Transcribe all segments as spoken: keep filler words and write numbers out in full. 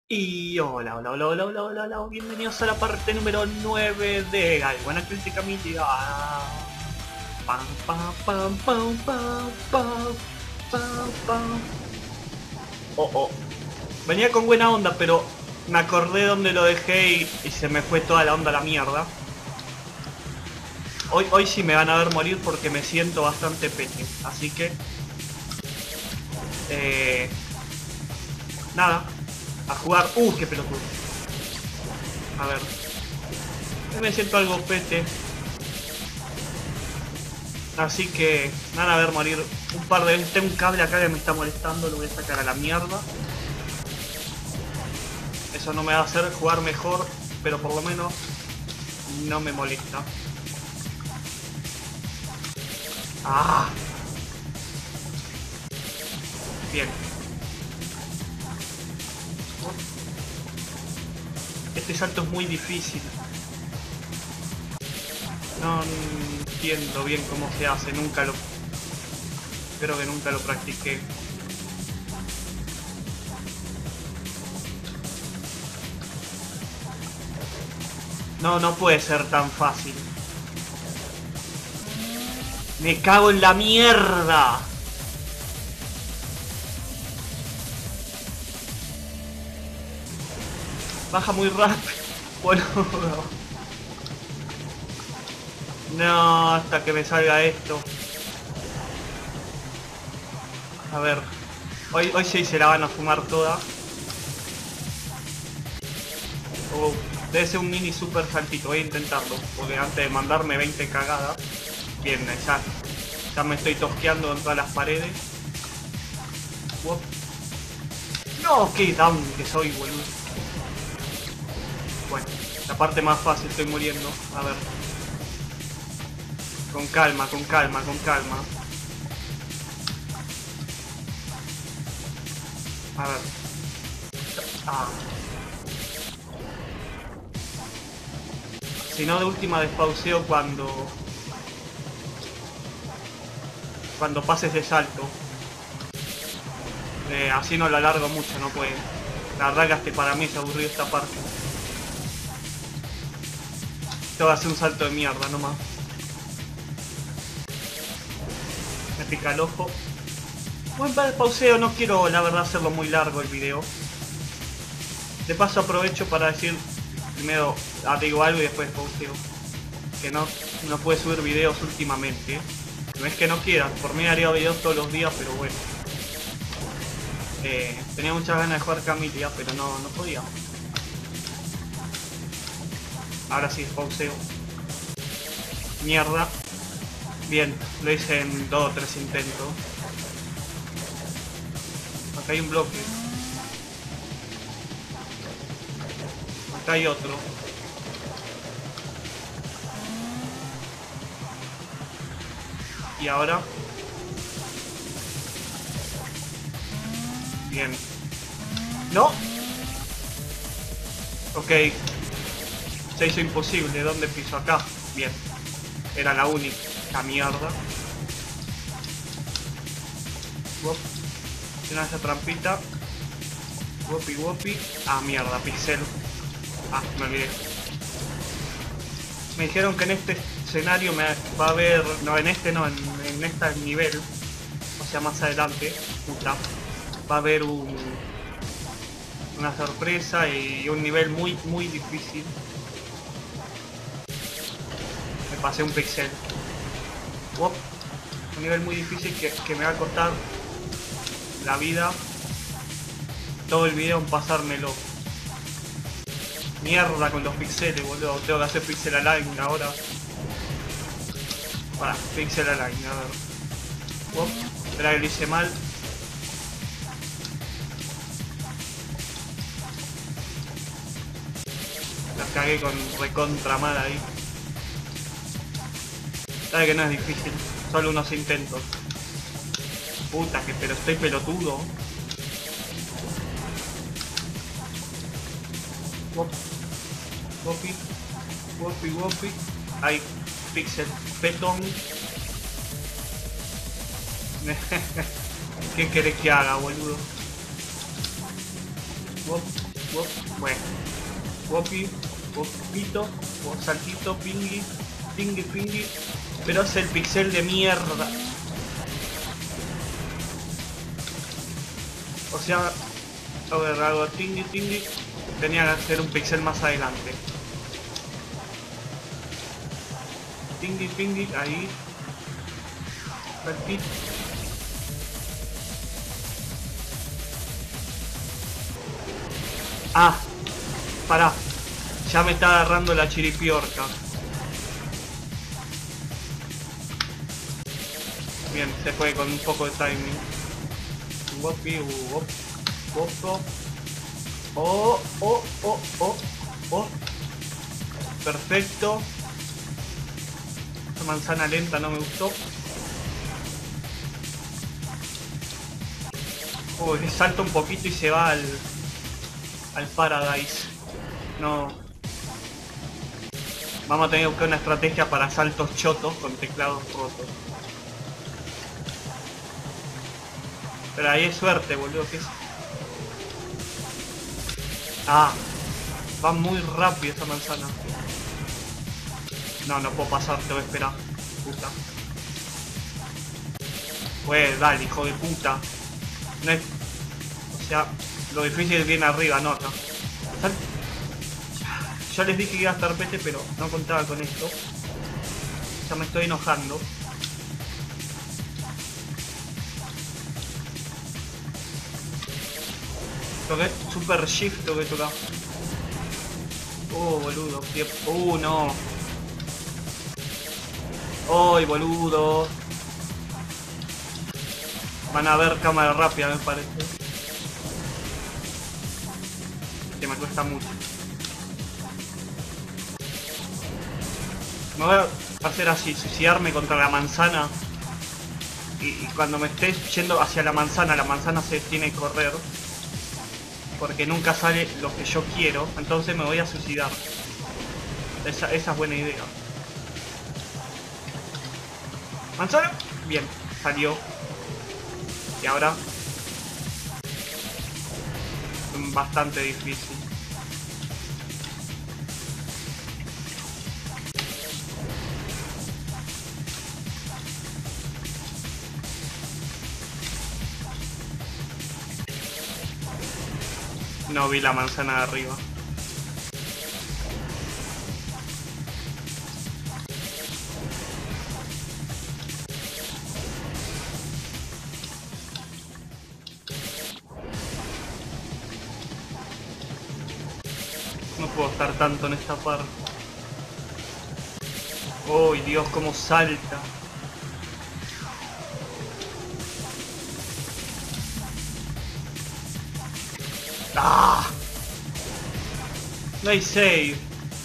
Y hola, hola, hola, hola, hola, hola, hola, bienvenidos a la parte número nueve de Buena Crítica Media. Pam, pam, pam, pam, pam, pam, pam, pam. Oh, oh. Venía con buena onda, pero me acordé donde lo dejé y, y se me fue toda la onda a la mierda. Hoy, hoy sí me van a ver morir porque me siento bastante pete. Así que... Eh, nada, a jugar... Uh, qué pelotudo. A ver. Hoy me siento algo pete. Así que, nada, a ver morir un par de veces. Tengo un cable acá que me está molestando, lo voy a sacar a la mierda. Eso no me va a hacer jugar mejor, pero por lo menos no me molesta. ¡Ah! Bien. Este salto es muy difícil. No entiendo bien cómo se hace, nunca lo... Creo que nunca lo practiqué. No, no puede ser tan fácil. ¡Me cago en la mierda! Baja muy rápido. Boludo. No, hasta que me salga esto. A ver. Hoy, hoy sí se la van a fumar toda. Oh, debe ser un mini super saltito. Voy a intentarlo. Porque antes de mandarme veinte cagadas. Bien, ya, ya me estoy tosqueando en todas las paredes. Uop. No, qué down que soy, boludo. Bueno, la parte más fácil, estoy muriendo. A ver. Con calma, con calma, con calma. A ver. Ah. Si no, de última despauseo cuando... Cuando pase ese salto. Eh, así no lo alargo mucho, no puede. La verdad que hasta para mí es aburrido esta parte. Esto va a ser un salto de mierda nomás. Me pica el ojo. Buen pauseo, no quiero la verdad hacerlo muy largo el video. De paso aprovecho para decir primero ah, digo algo y después pauseo. Que no, no puede subir videos últimamente. No es que no quiera, por mí haría videos todos los días, pero bueno. Eh, tenía muchas ganas de jugar Camellia, pero no, no podía. Ahora sí, pauseo. Mierda. Bien, lo hice en dos o tres intentos. Acá hay un bloque. Acá hay otro. Y ahora... Bien. ¡No! Ok. Se hizo imposible. ¿Dónde piso? Acá. Bien. Era la única mierda. Wop. Tiene esa trampita. Wopi wopi. Ah, mierda, pixel. Ah, me olvidé. Me dijeron que en este escenario me va a haber... No, en este no, en, en este nivel. O sea, más adelante. Puta. Va a haber un... Una sorpresa y un nivel muy, muy difícil. Me pasé un pixel. Wop. Un nivel muy difícil que, que me va a costar la vida. Todo el video en pasármelo. Mierda con los pixeles, boludo. Tengo que hacer pixel align ahora. Para, pixel align, a ver. Wop. Espera que lo hice mal. La cagué con recontra mal ahí. Sabe que no es difícil. Solo unos intentos. Puta que pero estoy pelotudo. Wop. Wopi. Wopi wopi. Ay, pixel petón. ¿Qué querés que haga, boludo? Wop. Wop, bueno. Wopi, wopito, wop, saltito, pingui, pingui, pingui. Pero es el pixel de mierda. O sea, a ver, hago tingui, tingui. Tenía que hacer un pixel más adelante. Tingui, pingui, ahí. Saltito. Ah, pará. Ya me está agarrando la chiripiorca. Bien, se fue con un poco de timing. Wopi, wop, wopo. Oh, oh, oh, oh, oh. Perfecto. Esta manzana lenta no me gustó. Uy, le salta un poquito y se va al... al Paradise. No. Vamos a tener que buscar una estrategia para saltos chotos con teclados rotos. Pero ahí es suerte, boludo, ¿qué es? Ah, va muy rápido esta manzana. No, no puedo pasar, te voy a esperar. Puta. Pues dale, hijo de puta. No es... O sea, lo difícil viene arriba, no acá. Sal... Ya les dije que iba a estar pete, pero no contaba con esto. Ya me estoy enojando. Toqué super shift, lo que toca. Oh, boludo. Uh, no. ¡Ay, boludo! Van a ver cámara rápida, me parece. Que me cuesta mucho. Me voy a hacer así, suicidarme contra la manzana. Y, y cuando me esté yendo hacia la manzana, la manzana se tiene que correr. Porque nunca sale lo que yo quiero. Entonces me voy a suicidar. Esa, esa es buena idea. ¿Manzana? Bien, salió. Y ahora... bastante difícil. No vi la manzana de arriba. No puedo estar tanto en esta parte. ¡Oh, Dios, cómo salta! ¡Ah! No hay save.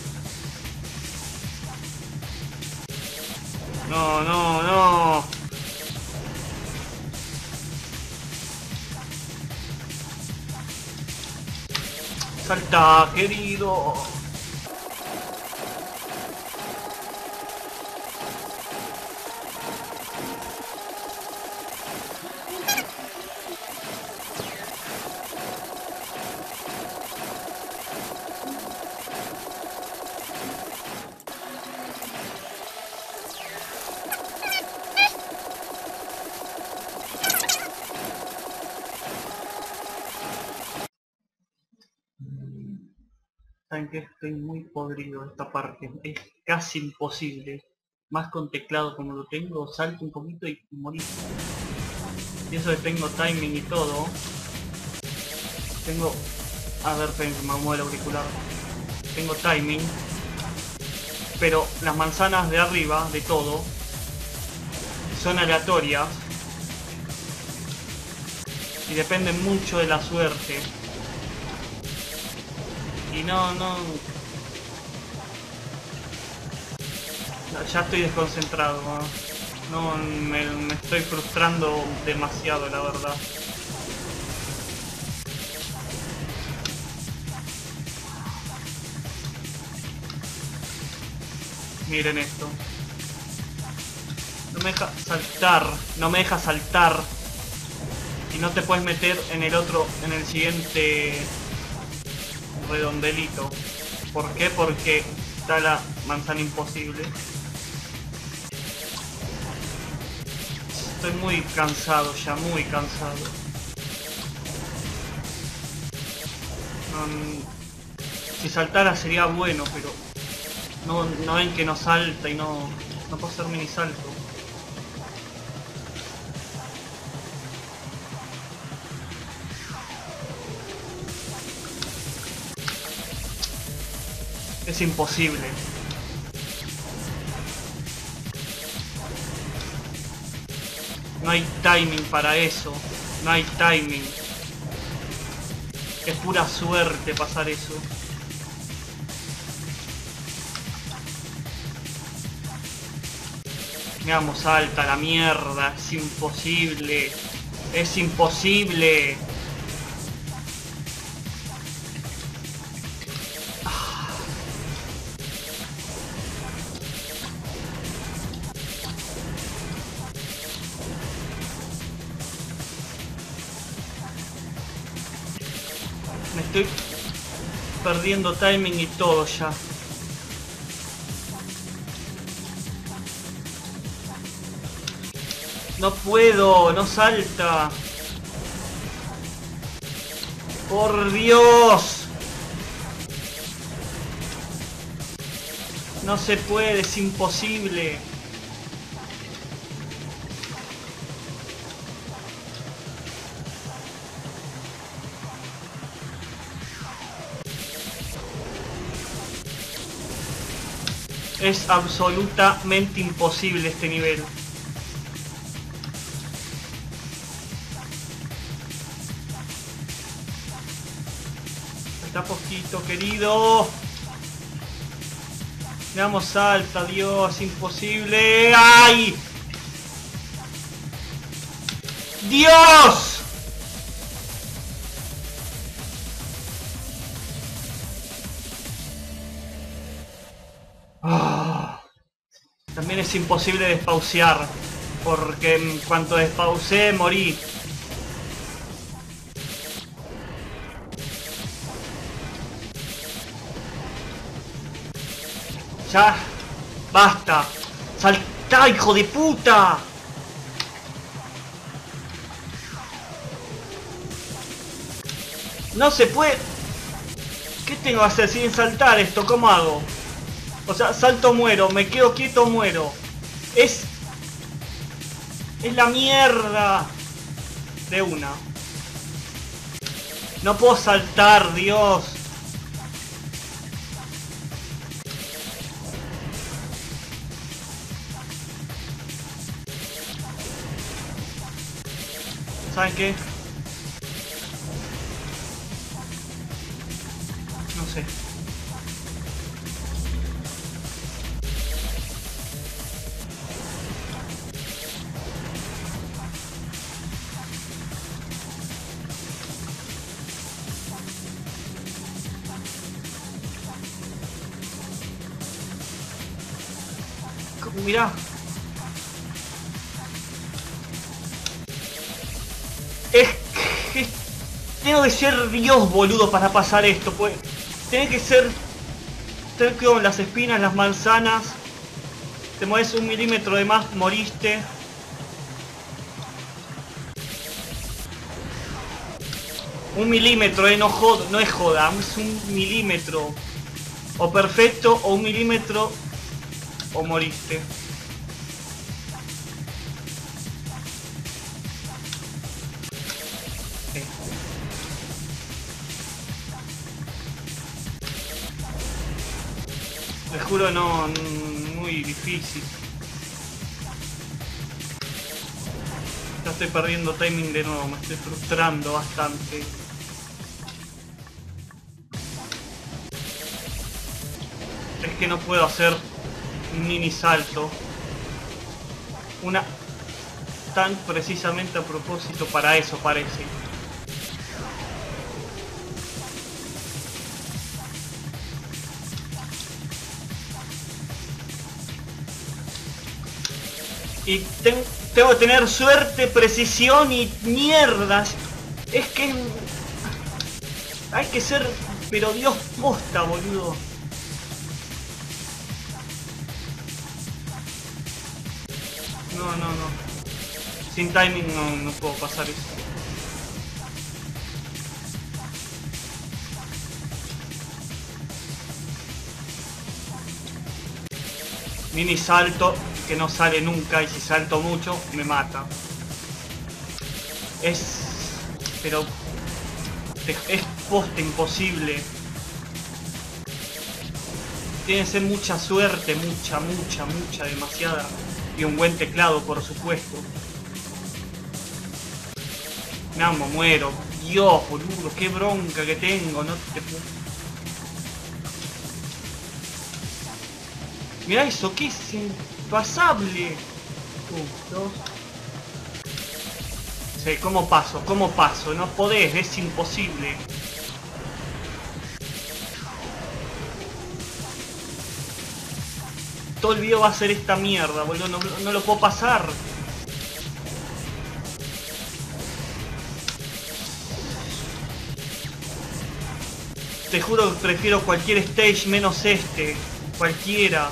No, no, no. Salta, querido. Saben que estoy muy podrido esta parte, es casi imposible. Más con teclado como lo tengo, salto un poquito y morí. Y eso que tengo timing y todo. Tengo... A ver, me muevo el auricular. Tengo timing. Pero las manzanas de arriba, de todo, son aleatorias. Y dependen mucho de la suerte. Y no, no... no ya estoy desconcentrado. No, me, me estoy frustrando demasiado, la verdad. Miren esto. No me deja saltar. No me deja saltar. Y no te puedes meter en el otro, en el siguiente... redondelito. ¿Por qué? Porque está la manzana imposible. Estoy muy cansado ya, muy cansado. Um, si saltara sería bueno, pero no, no ven que no salta y no, no puedo hacer mini salto. Es imposible. No hay timing para eso. No hay timing. Es pura suerte pasar eso. Veamos, salta la mierda. Es imposible. Es imposible. Me estoy perdiendo timing y todo ya. No puedo, no salta. Por Dios. No se puede, es imposible. Es absolutamente imposible este nivel. Está poquito, querido. Veamos, salta, Dios, imposible. ¡Ay! ¡Dios! Ah. También es imposible despausear, porque en cuanto despauseé morí. Ya, basta. ¡Saltá, hijo de puta! No se puede. ¿Qué tengo que hacer sin saltar esto? ¿Cómo hago? O sea, salto, muero, me quedo quieto, muero. Es... Es la mierda. De una. No puedo saltar, Dios. ¿Saben qué? No sé. Mirá. Es que... Tengo que ser Dios, boludo, para pasar esto, pues. Tiene que ser... Tener que con las espinas, las manzanas. Te mueves un milímetro de más, moriste. Un milímetro, eh, no, jod no es joda, es un milímetro. O perfecto, o un milímetro, o moriste. Sí. Les juro, no, muy difícil. Ya estoy perdiendo timing de nuevo, me estoy frustrando bastante. Es que no puedo hacer un mini salto. Una... Tan precisamente a propósito para eso parece. Y ten, tengo que tener suerte, precisión y mierdas. Es que... Hay que ser Pero Dios, posta, boludo. No, no, no. Sin timing no, no puedo pasar eso. Mini salto que no sale nunca, y si salto mucho me mata. Es... pero... es posta imposible. Tiene que ser mucha suerte, mucha, mucha, mucha, demasiada. Y un buen teclado, por supuesto. No, me muero. Dios, boludo, qué bronca que tengo. No te puedo... Mirá eso, que es impasable. Un, dos. Sí, ¿cómo paso? ¿Cómo paso? No podés, es imposible. Todo el video va a ser esta mierda, boludo. No, no lo puedo pasar. Te juro que prefiero cualquier stage menos este. Cualquiera.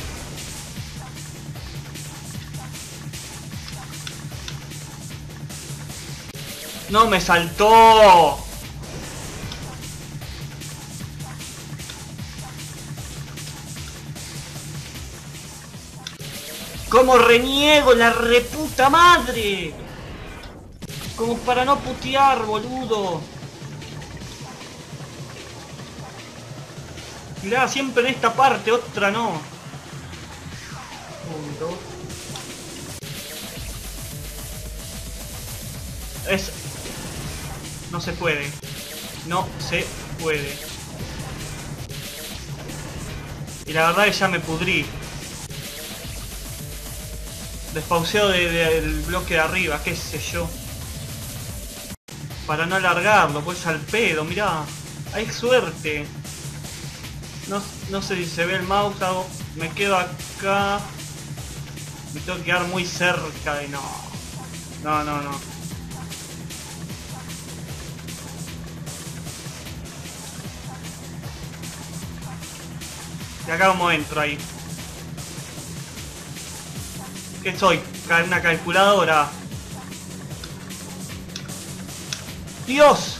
¡No me saltó! ¡Cómo reniego la reputa madre! Como para no putear, boludo. Mirá, siempre en esta parte, otra no. Un, dos. Es... no se puede. No se puede. Y la verdad es que ya me pudrí. Despauseo de, de, del bloque de arriba, qué sé yo. Para no alargarlo, pues al pedo, mirá. Hay suerte. No, no sé si se ve el mouse, hago, me quedo acá. Me tengo que quedar muy cerca y no. No, no, no. Y acá como entro ahí. ¿Qué soy? ¿Una calculadora? ¡Dios!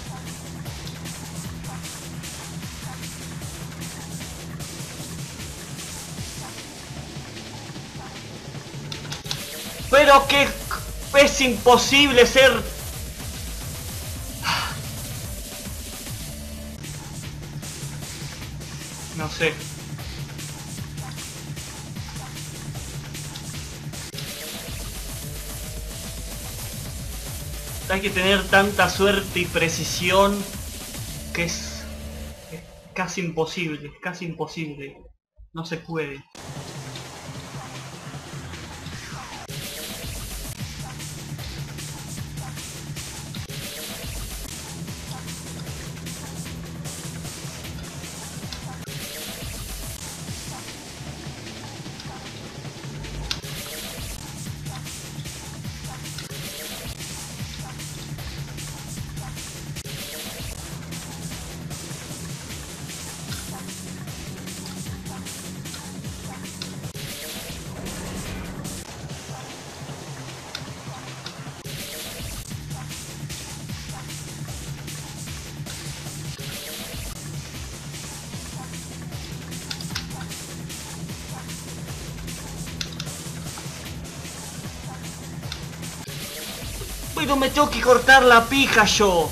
Pero que es imposible ser... No sé. Hay que tener tanta suerte y precisión que es, es casi imposible, casi imposible. No se puede. Pero me tengo que cortar la pija yo.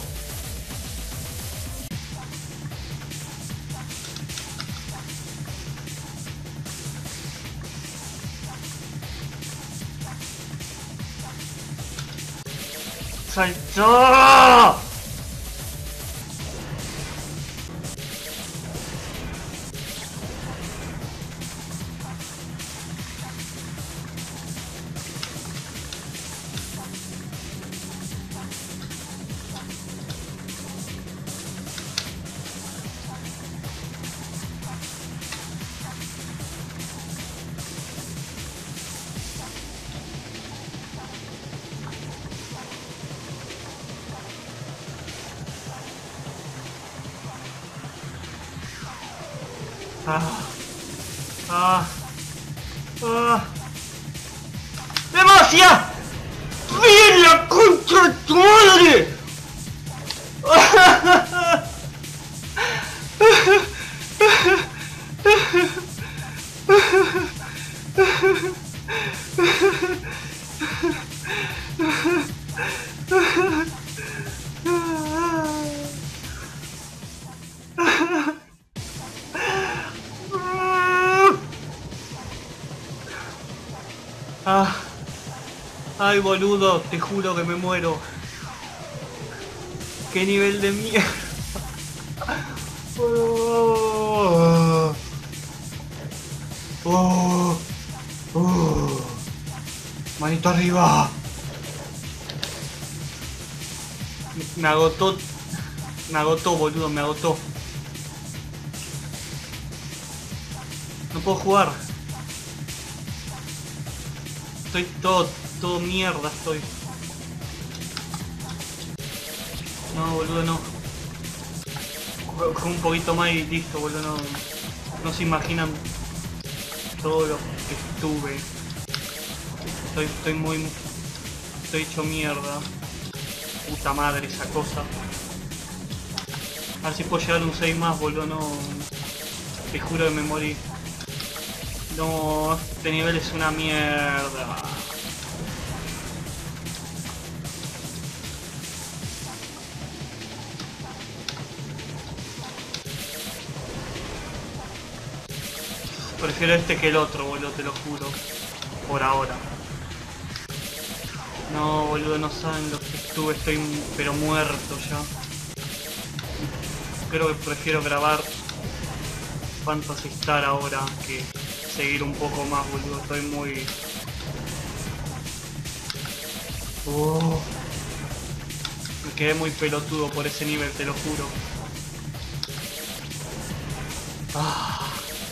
¡Saltó! Ah. Ah. Ah. ¡Demasia! ¡Bien la contra de tu madre! Ah. Ay, boludo, te juro que me muero. ¿Qué nivel de mierda? Oh. Oh. Oh. Manito arriba. Me agotó. Me agotó, boludo, me agotó. No puedo jugar. Estoy todo, todo mierda estoy. No, boludo, no. Con un poquito más y listo, boludo, no. No se imaginan todo lo que estuve. Estoy, estoy muy... Estoy hecho mierda. Puta madre esa cosa. A ver si puedo llegar a un seis más, boludo, no... Te juro que me morí. No, este nivel es una mierda. Prefiero este que el otro, boludo, te lo juro. Por ahora. No, boludo, no saben lo que estuve, estoy pero muerto ya. Creo que prefiero grabar Phantasy Star ahora que seguir un poco más, boludo, estoy muy... Oh. Me quedé muy pelotudo por ese nivel, te lo juro. Ah.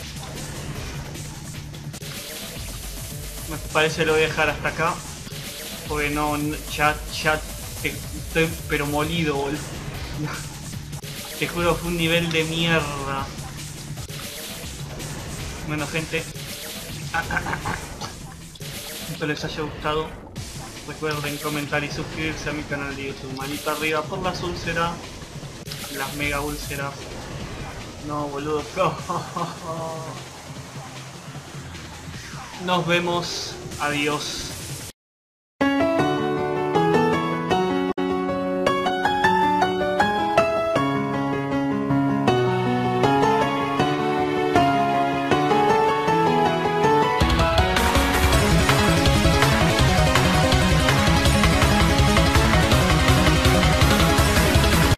Me parece que lo voy a dejar hasta acá. Porque no, ya, ya te, estoy pero molido, boludo. Te juro, fue un nivel de mierda. Bueno, gente, espero les haya gustado. Recuerden comentar y suscribirse a mi canal de YouTube. Manito arriba por las úlceras, las mega úlceras. No, boludo. Nos vemos. Adiós.